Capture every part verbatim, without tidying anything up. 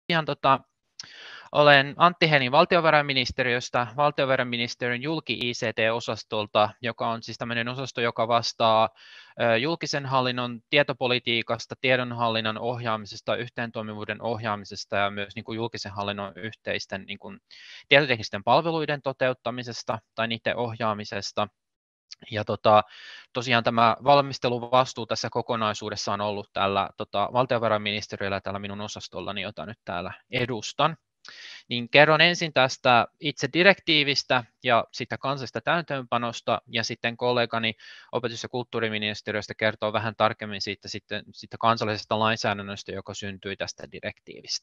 Ihan tota, olen Antti Henin valtiovarainministeriöstä, valtiovarainministeriön julki-I C T-osastolta, joka on siis tämmöinen osasto, joka vastaa julkisen hallinnon tietopolitiikasta, tiedonhallinnan ohjaamisesta, yhteentoimivuuden ohjaamisesta ja myös niin kuin julkisen hallinnon yhteisten niin kuin tietoteknisten palveluiden toteuttamisesta tai niiden ohjaamisesta. Ja tota, tosiaan tämä valmisteluvastuu tässä kokonaisuudessa on ollut tällä tota, valtiovarainministeriöllä tällä minun osastollani, jota nyt täällä edustan. Niin kerron ensin tästä itse direktiivistä ja sitä kansallisesta täytäntöönpanosta, ja sitten kollegani opetus- ja kulttuuriministeriöstä kertoo vähän tarkemmin siitä, sitten, siitä kansallisesta lainsäädännöstä, joka syntyi tästä direktiivistä.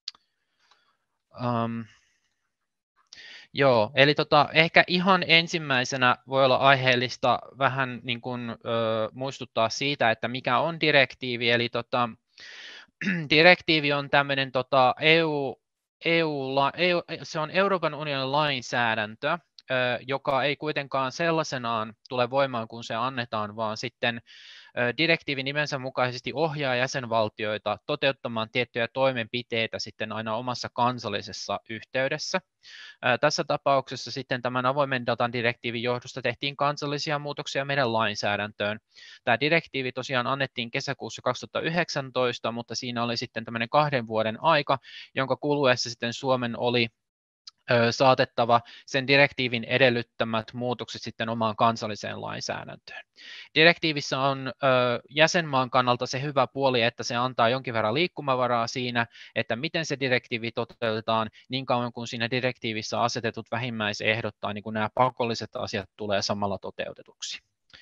Um, Joo, eli tota, ehkä ihan ensimmäisenä voi olla aiheellista vähän niin kuin, ö, muistuttaa siitä, että mikä on direktiivi, eli tota, direktiivi on tämmöinen tota, EU, EU, EU, se on Euroopan unionin lainsäädäntö, ö, joka ei kuitenkaan sellaisenaan tule voimaan, kun se annetaan, vaan sitten direktiivi nimensä mukaisesti ohjaa jäsenvaltioita toteuttamaan tiettyjä toimenpiteitä sitten aina omassa kansallisessa yhteydessä. Tässä tapauksessa sitten tämän avoimen datan direktiivin johdosta tehtiin kansallisia muutoksia meidän lainsäädäntöön. Tämä direktiivi tosiaan annettiin kesäkuussa kaksituhattayhdeksäntoista, mutta siinä oli sitten tämmöinen kahden vuoden aika, jonka kuluessa sitten Suomen oli saatettava sen direktiivin edellyttämät muutokset sitten omaan kansalliseen lainsäädäntöön. Direktiivissä on jäsenmaan kannalta se hyvä puoli, että se antaa jonkin verran liikkumavaraa siinä, että miten se direktiivi toteutetaan niin kauan kuin siinä direktiivissä asetetut vähimmäisehdot tai niin kuin nämä pakolliset asiat tulee samalla toteutetuksi.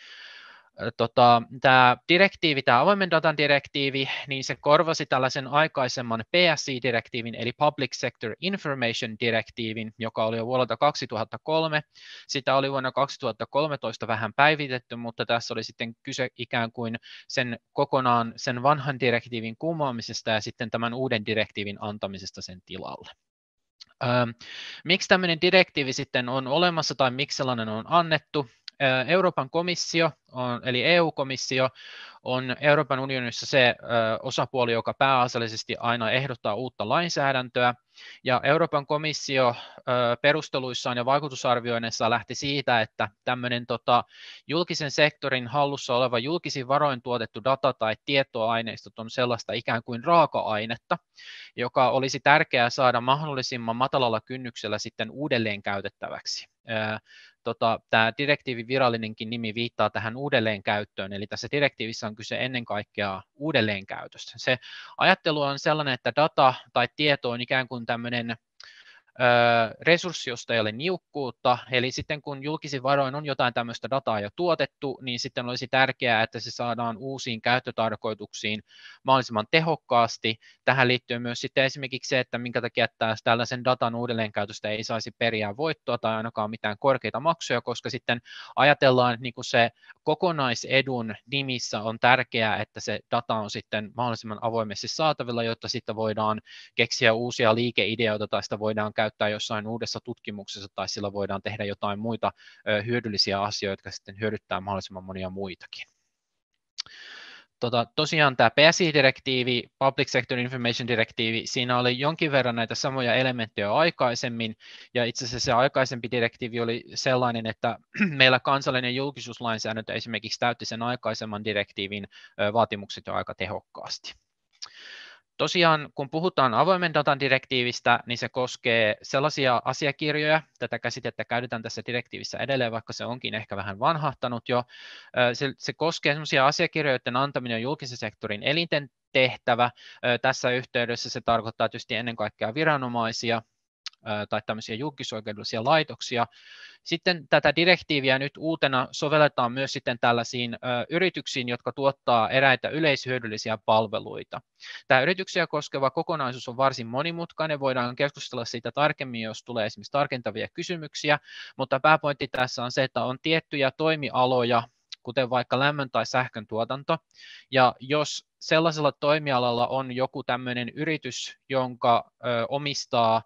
Tota, tämä direktiivi, tämä avoimen datan direktiivi, niin se korvasi tällaisen aikaisemman P S I-direktiivin, eli Public Sector Information direktiivin, joka oli jo vuodelta kaksituhattakolme. Sitä oli vuonna kaksituhattakolmetoista vähän päivitetty, mutta tässä oli sitten kyse ikään kuin sen kokonaan sen vanhan direktiivin kumoamisesta ja sitten tämän uuden direktiivin antamisesta sen tilalle. Ähm, miksi tämmöinen direktiivi sitten on olemassa tai miksi sellainen on annettu? Euroopan komissio, on, eli E U-komissio, on Euroopan unionissa se ö, osapuoli, joka pääasiallisesti aina ehdottaa uutta lainsäädäntöä, ja Euroopan komissio ö, perusteluissaan ja vaikutusarvioinneissa lähti siitä, että tämmöinen tota, julkisen sektorin hallussa oleva julkisin varoin tuotettu data tai tietoaineistot on sellaista ikään kuin raaka-ainetta, joka olisi tärkeää saada mahdollisimman matalalla kynnyksellä sitten uudelleen käytettäväksi. Ö, Tota, tämä direktiivin virallinenkin nimi viittaa tähän uudelleenkäyttöön, eli tässä direktiivissä on kyse ennen kaikkea uudelleenkäytöstä. Se ajattelu on sellainen, että data tai tieto on ikään kuin tämmöinen resurssi, josta ei ole niukkuutta, eli sitten kun julkisin varoin on jotain tämmöistä dataa jo tuotettu, niin sitten olisi tärkeää, että se saadaan uusiin käyttötarkoituksiin mahdollisimman tehokkaasti. Tähän liittyy myös sitten esimerkiksi se, että minkä takia tällaisen datan uudelleenkäytöstä ei saisi periä voittoa tai ainakaan mitään korkeita maksuja, koska sitten ajatellaan, että niin kuin se kokonaisedun nimissä on tärkeää, että se data on sitten mahdollisimman avoimesti saatavilla, jotta sitten voidaan keksiä uusia liikeideoita tai sitä voidaan käyttää jossain uudessa tutkimuksessa tai sillä voidaan tehdä jotain muita hyödyllisiä asioita, jotka sitten hyödyttää mahdollisimman monia muitakin. Tota, tosiaan tämä P S I-direktiivi, Public Sector Information direktiivi, siinä oli jonkin verran näitä samoja elementtejä jo aikaisemmin, ja itse asiassa se aikaisempi direktiivi oli sellainen, että meillä kansallinen julkisuuslainsäädäntö esimerkiksi täytti sen aikaisemman direktiivin vaatimukset jo aika tehokkaasti. Tosiaan, kun puhutaan avoimen datan direktiivistä, niin se koskee sellaisia asiakirjoja, tätä käsitettä käytetään tässä direktiivissä edelleen, vaikka se onkin ehkä vähän vanhahtanut jo. Se, se koskee sellaisia asiakirjoja, joiden antaminen on julkisen sektorin elinten tehtävä. Tässä yhteydessä se tarkoittaa tietysti ennen kaikkea viranomaisia tai tämmöisiä julkisoikeudellisia laitoksia. Sitten tätä direktiiviä nyt uutena sovelletaan myös sitten tällaisiin ö, yrityksiin, jotka tuottaa eräitä yleishyödyllisiä palveluita. Tämä yrityksiä koskeva kokonaisuus on varsin monimutkainen, voidaan keskustella siitä tarkemmin, jos tulee esimerkiksi tarkentavia kysymyksiä, mutta pääpointti tässä on se, että on tiettyjä toimialoja, kuten vaikka lämmön tai sähkön tuotanto, ja jos sellaisella toimialalla on joku tämmöinen yritys, jonka ö, omistaa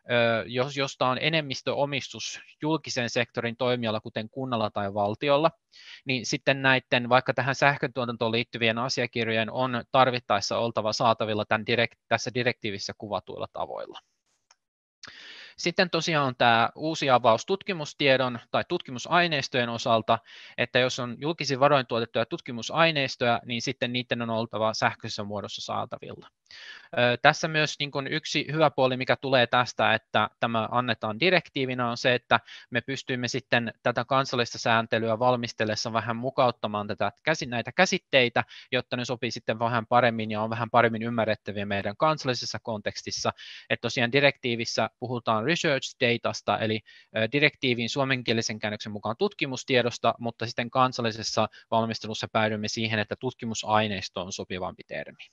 jos, josta on enemmistöomistus julkisen sektorin toimijalla, kuten kunnalla tai valtiolla, niin sitten näiden vaikka tähän sähköntuotantoon liittyvien asiakirjojen on tarvittaessa oltava saatavilla tämän direkt, tässä direktiivissä kuvatuilla tavoilla. Sitten tosiaan on tämä uusi avaus tutkimustiedon tai tutkimusaineistojen osalta, että jos on julkisin varoin tuotettuja tutkimusaineistoja, niin sitten niiden on oltava sähköisessä muodossa saatavilla. Tässä myös niin kuin yksi hyvä puoli, mikä tulee tästä, että tämä annetaan direktiivinä, on se, että me pystymme sitten tätä kansallista sääntelyä valmistellessa vähän mukauttamaan tätä, näitä käsitteitä, jotta ne sopii sitten vähän paremmin ja on vähän paremmin ymmärrettäviä meidän kansallisessa kontekstissa. Että tosiaan direktiivissä puhutaan research datasta, eli direktiivin suomenkielisen käännöksen mukaan tutkimustiedosta, mutta sitten kansallisessa valmistelussa päädymme siihen, että tutkimusaineisto on sopivampi termi.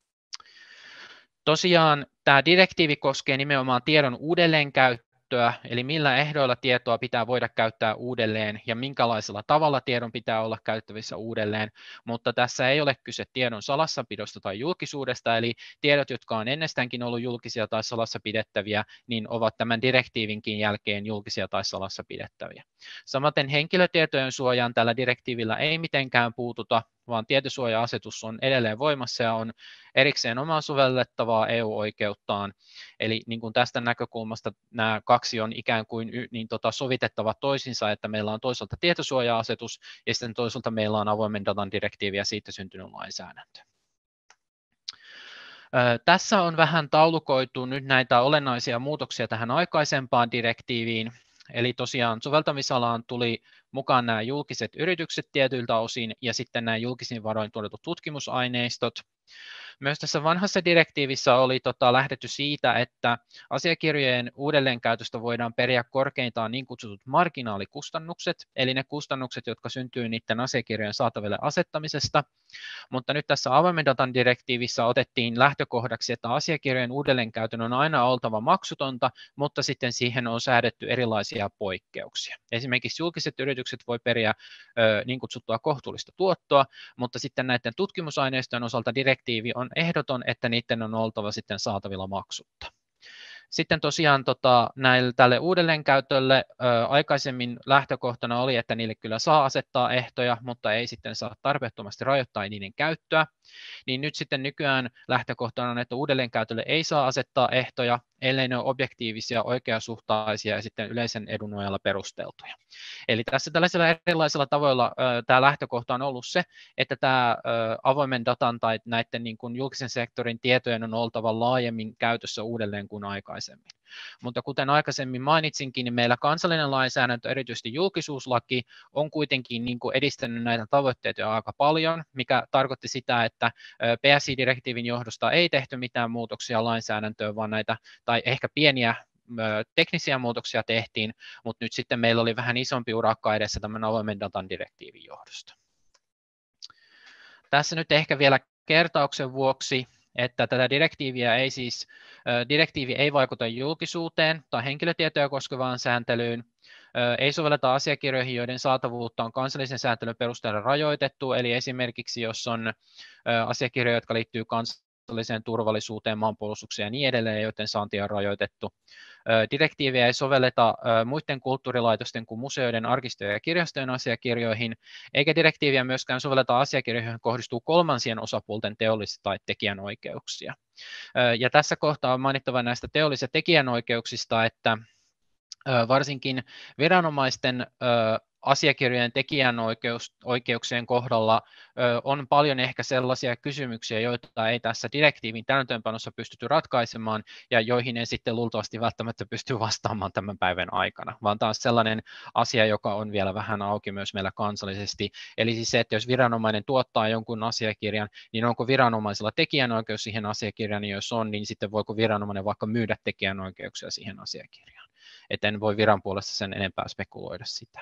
Tosiaan tämä direktiivi koskee nimenomaan tiedon uudelleenkäyttöä, eli millä ehdoilla tietoa pitää voida käyttää uudelleen ja minkälaisella tavalla tiedon pitää olla käyttävissä uudelleen, mutta tässä ei ole kyse tiedon salassapidosta tai julkisuudesta, eli tiedot, jotka on ennestäänkin ollut julkisia tai salassa pidettäviä, niin ovat tämän direktiivinkin jälkeen julkisia tai salassa pidettäviä. Samaten henkilötietojen suojaan tällä direktiivillä ei mitenkään puututa, vaan tietosuoja-asetus on edelleen voimassa ja on erikseen omaa sovellettavaa E U-oikeuttaan. Eli niin kuin tästä näkökulmasta nämä kaksi on ikään kuin niin tota, sovitettava toisinsa, että meillä on toisaalta tietosuoja-asetus ja sitten toisaalta meillä on avoimen datan direktiivi ja siitä syntynyt lainsäädäntö. Tässä on vähän taulukoitu nyt näitä olennaisia muutoksia tähän aikaisempaan direktiiviin. Eli tosiaan soveltamisalaan tuli mukaan nämä julkiset yritykset tietyiltä osin ja sitten nämä julkisin varoin tuotetut tutkimusaineistot. Myös tässä vanhassa direktiivissä oli tota, lähdetty siitä, että asiakirjojen uudelleenkäytöstä voidaan periä korkeintaan niin kutsutut marginaalikustannukset, eli ne kustannukset, jotka syntyy niiden asiakirjojen saataville asettamisesta. Mutta nyt tässä avoimen datan direktiivissä otettiin lähtökohdaksi, että asiakirjojen uudelleenkäytön on aina oltava maksutonta, mutta sitten siihen on säädetty erilaisia poikkeuksia. Esimerkiksi julkiset yritykset voi periä ö, niin kutsuttua kohtuullista tuottoa, mutta sitten näiden tutkimusaineistojen osalta direktiivi on ehdoton, että niiden on oltava sitten saatavilla maksutta. Sitten tosiaan tota, näille, tälle uudelleenkäytölle ö, aikaisemmin lähtökohtana oli, että niille kyllä saa asettaa ehtoja, mutta ei sitten saa tarpeettomasti rajoittaa niiden käyttöä. Niin nyt sitten nykyään lähtökohtana on, että uudelleenkäytölle ei saa asettaa ehtoja, ellei ne ole objektiivisia, oikeasuhtaisia ja sitten yleisen edun nojalla perusteltuja. Eli tässä tällaisilla erilaisilla tavoilla ö, tämä lähtökohta on ollut se, että tämä ö, avoimen datan tai näiden niin kuin julkisen sektorin tietojen on oltava laajemmin käytössä uudelleen kuin aikaisemmin. Mutta kuten aikaisemmin mainitsinkin, niin meillä kansallinen lainsäädäntö, erityisesti julkisuuslaki, on kuitenkin niin kuin edistänyt näitä tavoitteita jo aika paljon, mikä tarkoitti sitä, että P S I-direktiivin johdosta ei tehty mitään muutoksia lainsäädäntöön, vaan näitä, tai ehkä pieniä teknisiä muutoksia tehtiin, mutta nyt sitten meillä oli vähän isompi urakka edessä tämän avoimen datan direktiivin johdosta. Tässä nyt ehkä vielä kertauksen vuoksi, että tätä direktiiviä ei siis, direktiivi ei vaikuta julkisuuteen tai henkilötietoja koskevaan sääntelyyn, ei sovelleta asiakirjoihin, joiden saatavuutta on kansallisen sääntelyn perusteella rajoitettu, eli esimerkiksi jos on asiakirjoja, jotka liittyy kansalliseen turvallisuuteen, maanpuolustukseen ja niin edelleen, joiden saanti on rajoitettu. Direktiiviä ei sovelleta muiden kulttuurilaitosten kuin museoiden, arkistojen ja kirjastojen asiakirjoihin, eikä direktiiviä myöskään sovelleta asiakirjoihin, joihin kohdistuu kolmansien osapuolten teollisia tai tekijänoikeuksia. Ja tässä kohtaa on mainittava näistä teollisista tekijänoikeuksista, että varsinkin viranomaisten asiakirjojen tekijänoikeuksien kohdalla on paljon ehkä sellaisia kysymyksiä, joita ei tässä direktiivin täytäntöönpanossa pystytty ratkaisemaan ja joihin ei sitten luultavasti välttämättä pysty vastaamaan tämän päivän aikana, vaan tämä on sellainen asia, joka on vielä vähän auki myös meillä kansallisesti. Eli siis se, että jos viranomainen tuottaa jonkun asiakirjan, niin onko viranomaisella tekijänoikeus siihen asiakirjaan, niin jos on, niin sitten voiko viranomainen vaikka myydä tekijänoikeuksia siihen asiakirjaan. Et en voi viran puolesta sen enempää spekuloida sitä.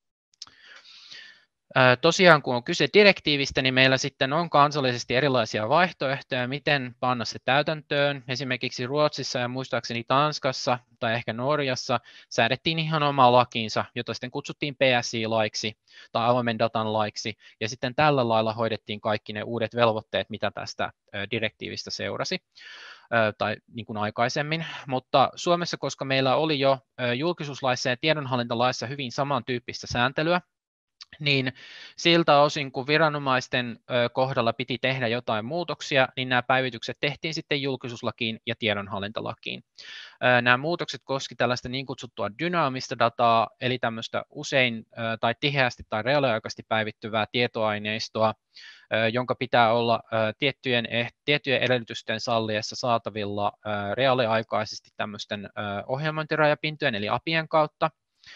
Tosiaan kun on kyse direktiivistä, niin meillä sitten on kansallisesti erilaisia vaihtoehtoja, miten panna se täytäntöön. Esimerkiksi Ruotsissa ja muistaakseni Tanskassa tai ehkä Norjassa säädettiin ihan oma lakinsa, jota sitten kutsuttiin P S I-laiksi tai avoimen datan laiksi, ja sitten tällä lailla hoidettiin kaikki ne uudet velvoitteet, mitä tästä direktiivistä seurasi. tai niin kuin aikaisemmin, mutta Suomessa, koska meillä oli jo julkisuuslaissa ja tiedonhallintalaissa hyvin samantyyppistä sääntelyä, niin siltä osin, kun viranomaisten kohdalla piti tehdä jotain muutoksia, niin nämä päivitykset tehtiin sitten julkisuuslakiin ja tiedonhallintalakiin. Nämä muutokset koski tällaista niin kutsuttua dynaamista dataa, eli tämmöistä usein tai tiheästi tai reaaliaikaisesti päivittyvää tietoaineistoa, jonka pitää olla tiettyjen, tiettyjen edellytysten salliessa saatavilla reaaliaikaisesti tämmöisten ohjelmointirajapintojen eli A P I:n kautta.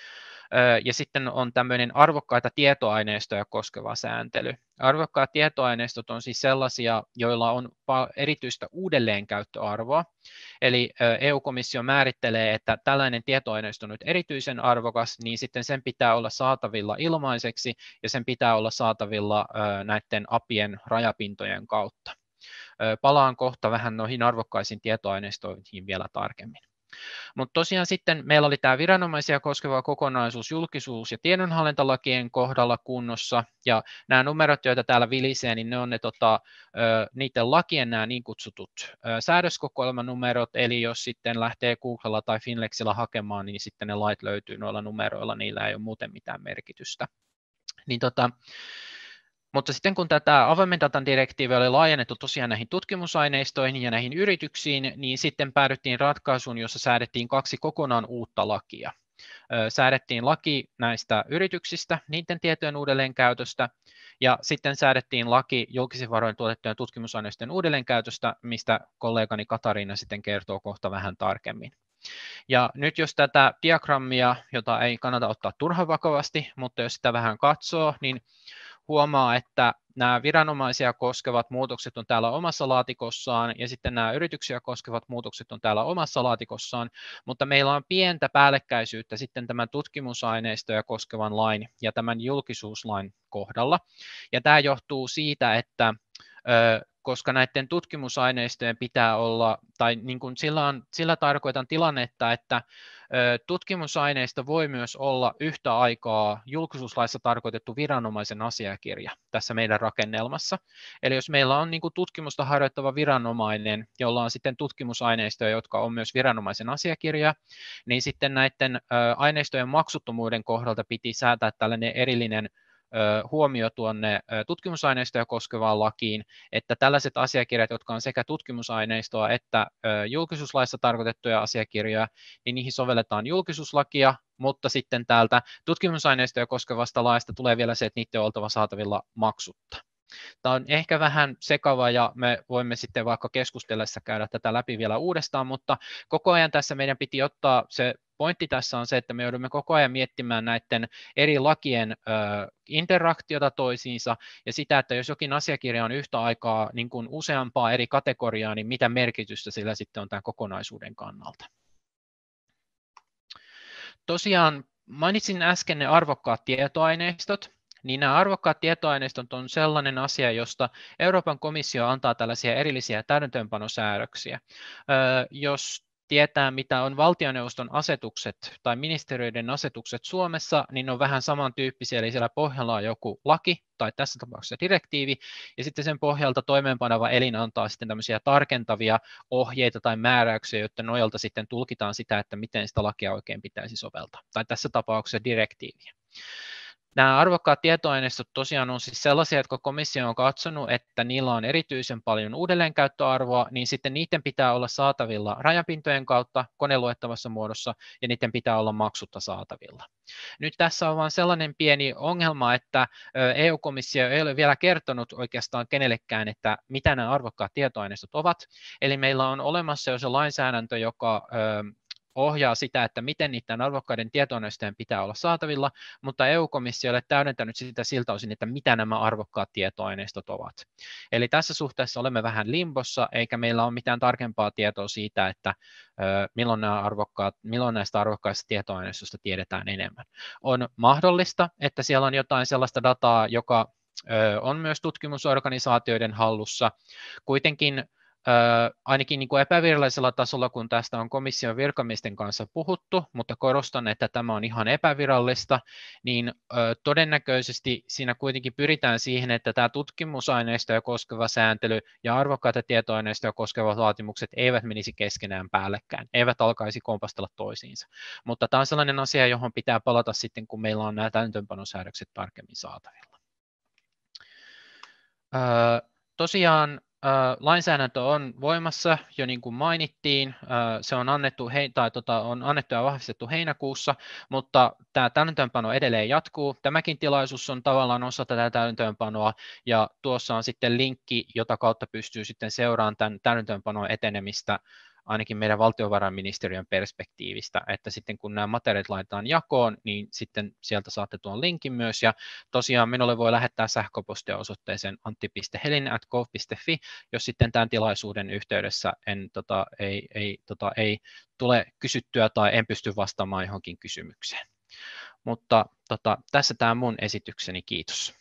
Ja sitten on tämmöinen arvokkaita tietoaineistoja koskeva sääntely. Arvokkaat tietoaineistot on siis sellaisia, joilla on erityistä uudelleenkäyttöarvoa. Eli E U-komissio määrittelee, että tällainen tietoaineisto on nyt erityisen arvokas, niin sitten sen pitää olla saatavilla ilmaiseksi ja sen pitää olla saatavilla näiden A P I:n rajapintojen kautta. Palaan kohta vähän noihin arvokkaisiin tietoaineistoihin vielä tarkemmin. Mutta tosiaan sitten meillä oli tämä viranomaisia koskeva kokonaisuus julkisuus- ja tiedonhallintalakien kohdalla kunnossa, ja nämä numerot, joita täällä vilisee, niin ne on ne tota, niiden lakien nämä niin kutsutut säädöskokoelmanumerot, eli jos sitten lähtee Googlella tai Finlexillä hakemaan, niin sitten ne lait löytyy noilla numeroilla, niillä ei ole muuten mitään merkitystä. Niin tota, Mutta sitten kun tätä avoimen datan direktiiviä oli laajennettu tosiaan näihin tutkimusaineistoihin ja näihin yrityksiin, niin sitten päädyttiin ratkaisuun, jossa säädettiin kaksi kokonaan uutta lakia. Säädettiin laki näistä yrityksistä, niiden tietojen uudelleenkäytöstä, ja sitten säädettiin laki julkisin varoin tuotettujen tutkimusaineistojen uudelleenkäytöstä, mistä kollegani Katariina sitten kertoo kohta vähän tarkemmin. Ja nyt jos tätä diagrammia, jota ei kannata ottaa turhan vakavasti, mutta jos sitä vähän katsoo, niin huomaa, että nämä viranomaisia koskevat muutokset on täällä omassa laatikossaan ja sitten nämä yrityksiä koskevat muutokset on täällä omassa laatikossaan, mutta meillä on pientä päällekkäisyyttä sitten tämän tutkimusaineistoja koskevan lain ja tämän julkisuuslain kohdalla. Ja tämä johtuu siitä, että koska näiden tutkimusaineistojen pitää olla, tai niin kuin sillä, on, sillä tarkoitan tilannetta, että tutkimusaineisto voi myös olla yhtä aikaa julkisuuslaissa tarkoitettu viranomaisen asiakirja tässä meidän rakennelmassa. Eli jos meillä on niin kuin tutkimusta harjoittava viranomainen, jolla on sitten tutkimusaineistoja, jotka on myös viranomaisen asiakirja, niin sitten näiden aineistojen maksuttomuuden kohdalta piti säätää tällainen erillinen huomio tuonne tutkimusaineistoja koskevaan lakiin, että tällaiset asiakirjat, jotka on sekä tutkimusaineistoa että julkisuuslaissa tarkoitettuja asiakirjoja, niin niihin sovelletaan julkisuuslakia, mutta sitten täältä tutkimusaineistoja koskevasta laista tulee vielä se, että niiden on oltava saatavilla maksutta. Tämä on ehkä vähän sekava ja me voimme sitten vaikka keskustellessa käydä tätä läpi vielä uudestaan, mutta koko ajan tässä meidän piti ottaa se pointti tässä on se, että me joudumme koko ajan miettimään näiden eri lakien ö, interaktiota toisiinsa ja sitä, että jos jokin asiakirja on yhtä aikaa niin kuin useampaa eri kategoriaa, niin mitä merkitystä sillä sitten on tämän kokonaisuuden kannalta. Tosiaan mainitsin äsken ne arvokkaat tietoaineistot. Niin nämä arvokkaat tietoaineistot on sellainen asia, josta Euroopan komissio antaa tällaisia erillisiä täytäntöönpanosäädöksiä. Ö, jos tietää, mitä on valtioneuvoston asetukset tai ministeriöiden asetukset Suomessa, niin ne on vähän samantyyppisiä, eli siellä pohjalla on joku laki tai tässä tapauksessa direktiivi, ja sitten sen pohjalta toimeenpaneva elin antaa sitten tämmöisiä tarkentavia ohjeita tai määräyksiä, joiden nojalta sitten tulkitaan sitä, että miten sitä lakia oikein pitäisi soveltaa, tai tässä tapauksessa direktiiviä. Nämä arvokkaat tietoaineistot tosiaan on siis sellaisia, jotka komissio on katsonut, että niillä on erityisen paljon uudelleenkäyttöarvoa, niin sitten niiden pitää olla saatavilla rajapintojen kautta koneluettavassa muodossa, ja niiden pitää olla maksutta saatavilla. Nyt tässä on vain sellainen pieni ongelma, että E U-komissio ei ole vielä kertonut oikeastaan kenellekään, että mitä nämä arvokkaat tietoaineistot ovat, eli meillä on olemassa jo se lainsäädäntö, joka ohjaa sitä, että miten niiden arvokkaiden tietoaineistojen pitää olla saatavilla, mutta E U-komissio ei ole täydentänyt sitä siltä osin, että mitä nämä arvokkaat tietoaineistot ovat. Eli tässä suhteessa olemme vähän limbossa, eikä meillä ole mitään tarkempaa tietoa siitä, että milloin, nämä arvokkaat, milloin näistä arvokkaista tietoaineistoista tiedetään enemmän. On mahdollista, että siellä on jotain sellaista dataa, joka on myös tutkimusorganisaatioiden hallussa. Kuitenkin ainakin niin kuin epävirallisella tasolla, kun tästä on komission virkamiesten kanssa puhuttu, mutta korostan, että tämä on ihan epävirallista, niin todennäköisesti siinä kuitenkin pyritään siihen, että tämä tutkimusaineistoja koskeva sääntely ja arvokkaita tietoaineistoja koskevat vaatimukset eivät menisi keskenään päällekkäin, eivät alkaisi kompastella toisiinsa. Mutta tämä on sellainen asia, johon pitää palata sitten, kun meillä on nämä täytäntöönpanosäädökset tarkemmin saatavilla. Tosiaan lainsäädäntö on voimassa jo niin kuin mainittiin, se on annettu, hei, tai tota, on annettu ja vahvistettu heinäkuussa, mutta tämä täytäntöönpano edelleen jatkuu. Tämäkin tilaisuus on tavallaan osa tätä täytäntöönpanoa ja tuossa on sitten linkki, jota kautta pystyy sitten seuraamaan tämän täytäntöönpanon etenemistä ainakin meidän valtiovarainministeriön perspektiivistä, että sitten kun nämä materiaalit laitetaan jakoon, niin sitten sieltä saatte tuon linkin myös, ja tosiaan minulle voi lähettää sähköpostia osoitteeseen antti piste helinen ät gov piste fi, jos sitten tämän tilaisuuden yhteydessä en, tota, ei, ei, tota, ei tule kysyttyä tai en pysty vastaamaan johonkin kysymykseen. Mutta tota, tässä tämä mun esitykseni, kiitos.